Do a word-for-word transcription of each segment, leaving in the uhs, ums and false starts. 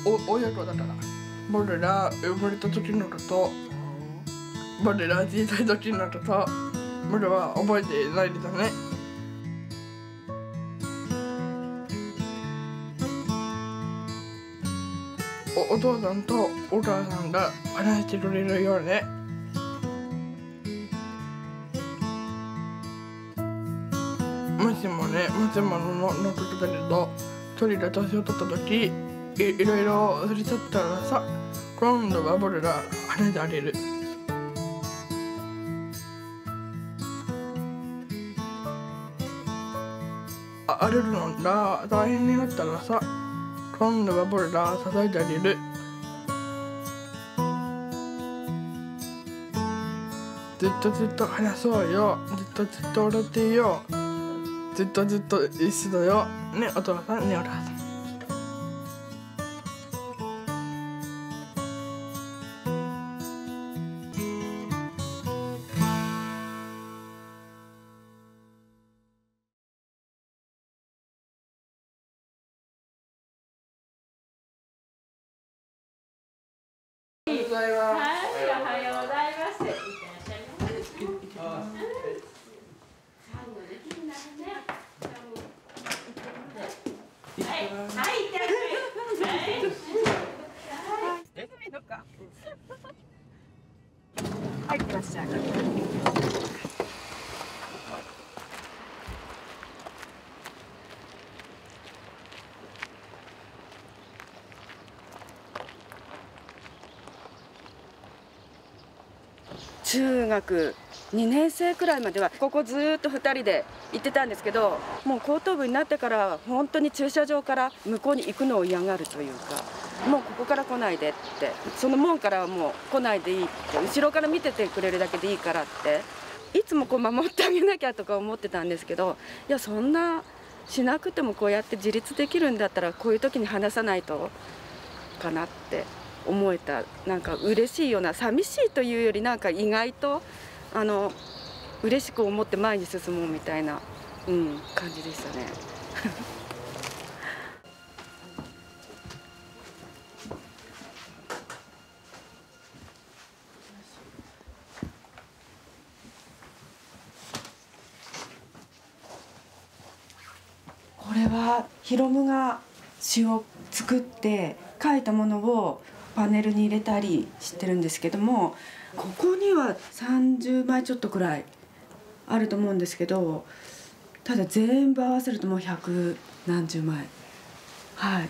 お親子だから僕が生まれた時のこと僕が小さい時のこと僕は覚えていないんだね。お, お父さんとお母さんが話してくれるようでもしもねもしもののことだけど一人で年を取った時 い, いろいろ忘れちゃったらさ今度は僕が話してあげる。あ荒れるのが大変になったらさ今度は僕が支えてあげる。ずっとずっと話そうよ。ずっとずっと笑っていよう。ずっとずっと一緒だよ。ねお父さんねお母さん。おはようございます。 はい、おはようございます。いってらっしゃいませ。最後できるならね。はい、はい、いってらっしゃい。はい。 え、いいのか。はい、いってらっしゃい。中学にねん生くらいまではここずーっとふたりで行ってたんですけど、もう高等部になってから本当に駐車場から向こうに行くのを嫌がるというか、もうここから来ないでって、その門からはもう来ないでいいって、後ろから見ててくれるだけでいいからって、いつもこう守ってあげなきゃとか思ってたんですけど、いやそんなしなくてもこうやって自立できるんだったらこういう時に話さないとかなって思えた。なんか嬉しいような、寂しいというよりなんか意外とあの嬉しく思って前に進もうみたいな、うん、感じでしたね。これはヒロムが詩を作って書いたものをパネルに入れたりしてるんですけども、ここにはさんじゅうまいちょっとくらいあると思うんですけど、ただ全部合わせるともう百何十枚。はい。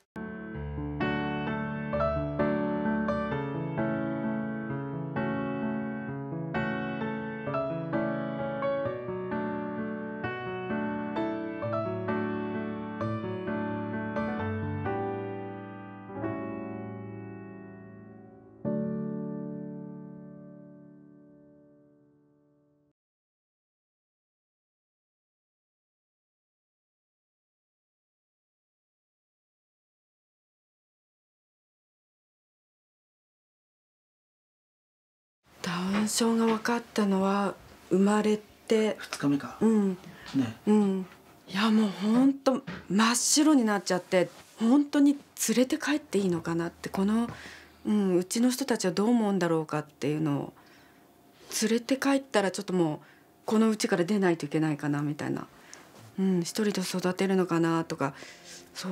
ダウン症が分かったのは生まれてふつかめか。 うんね。 うん。いやもう本当真っ白になっちゃって、本当に連れて帰っていいのかなって、この、うん、うちの人たちはどう思うんだろうかっていうのを、連れて帰ったらちょっともうこの家から出ないといけないかなみたいな、うん、一人で育てるのかなとか、そう。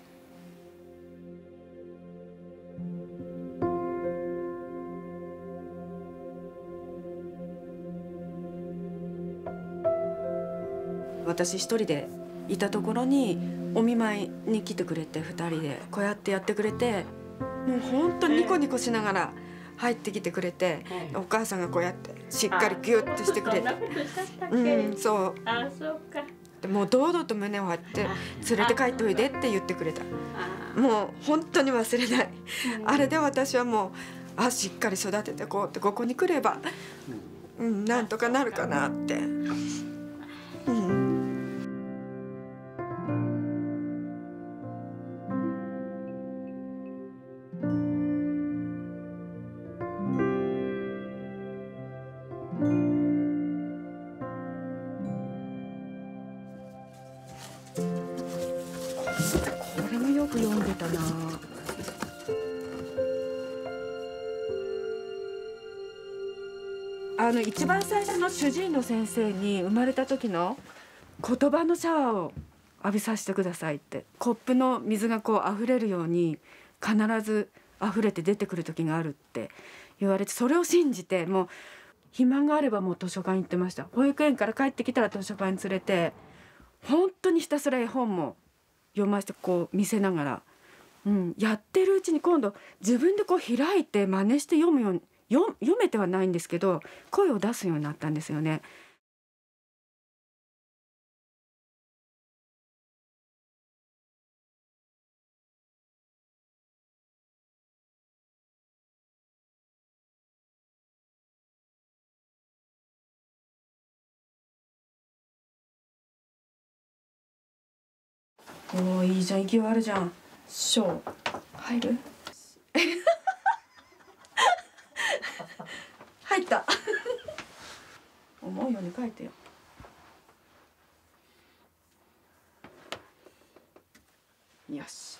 私一人でいたところにお見舞いに来てくれて、ふたりでこうやってやってくれて、もう本当にニコニコしながら入ってきてくれて、お母さんがこうやってしっかりギュッとしてくれて、うん、そう。 あ、そうか。 でもう堂々と胸を張って連れて帰っておいでって言ってくれた。もう本当に忘れない。あれで私はもう、あ、しっかり育ててこうって、ここに来れば、うん、なんとかなるかなって。うん。これもよく読んでたな。 あの一番最初の主治医の先生に生まれた時の言葉のシャワーを浴びさせてくださいって、コップの水がこう溢れるように必ず溢れて出てくる時があるって言われて、それを信じて、もう暇があればもう図書館行ってました。保育園から帰ってきたら図書館に連れて、本当にひたすら絵本も読ませてこう見せながら、うん、やってるうちに今度自分でこう開いて真似して読むように、読読めてはないんですけど声を出すようになったんですよね。おー、いいじゃん、勢いあるじゃん。ショー入る入った思うように書いてよ。よし、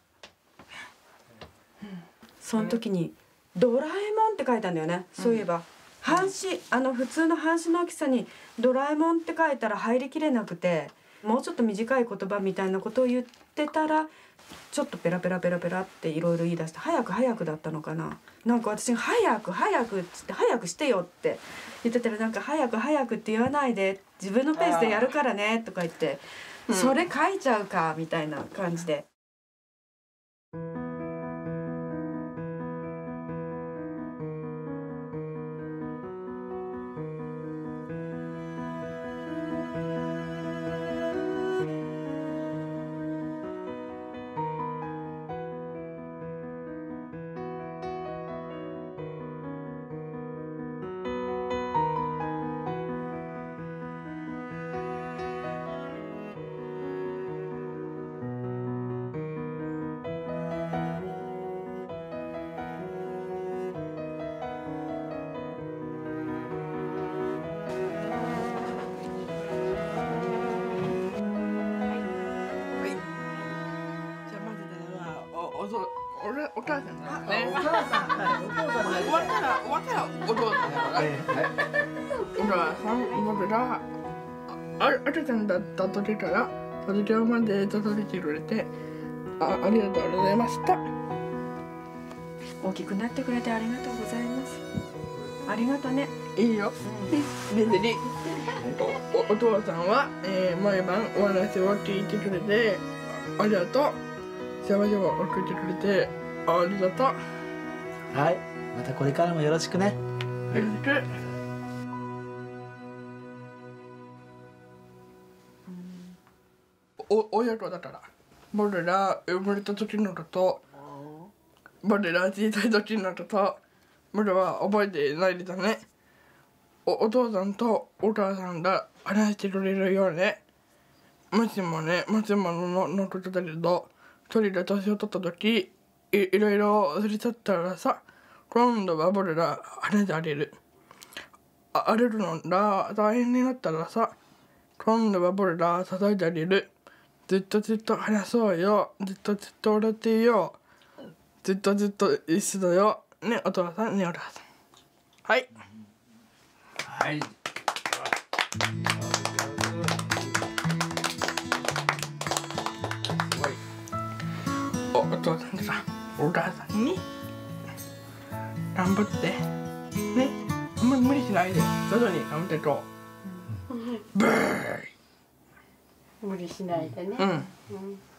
うん、その時にドラえもんって書いたんだよね、うん、そういえば半紙、あの普通の半紙の大きさにドラえもんって書いたら入りきれなくて、もうちょっと短い言葉みたいなことを言ってたらちょっとペラペラペラペラっていろいろ言い出して、早く早くだったのかな。なんか私が早く早くっつって早くしてよって言ってたら、なんか早く早くって言わないで自分のペースでやるからねとか言って、うん、それ書いちゃうかみたいな感じで。 俺お母さんだね。 お母さん、はい、お父さんになり終わったら終わったらお父さんだから。お母さん、僕があ赤ちゃんだった時から卒業まで届けてくれて あ, ありがとうございました。 大きくなってくれてありがとうございます。ありがとね。 いいよ。別にお, お, お父さんは、えー、毎晩お話を聞いてくれてありがとう。幸せを送ってくれてありがとう。 はい、またこれからもよろしくね。 よろしく。お親子だから僕ら生まれた時のこと僕ら小さい時のこと僕は覚えてないですね。 お, お父さんとお母さんが話してくれるようね。もしもねもしもののことだけど一人で年を取った時 い, いろいろ忘れちゃったらさ、今度は僕ら話してあげる。あ荒れるのが大変になったらさ、今度は僕ら支えてあげる。ずっとずっと話そうよ。ずっとずっと笑っていよう。ずっとずっと一緒だよ。ねお父さんねお母さん。はい。 はい。 お, お父さんとさお母さんに頑張ってね。あんまり無理しないで徐々に頑張っていこう。ブーイ。 無理しないでね。 うん。 うん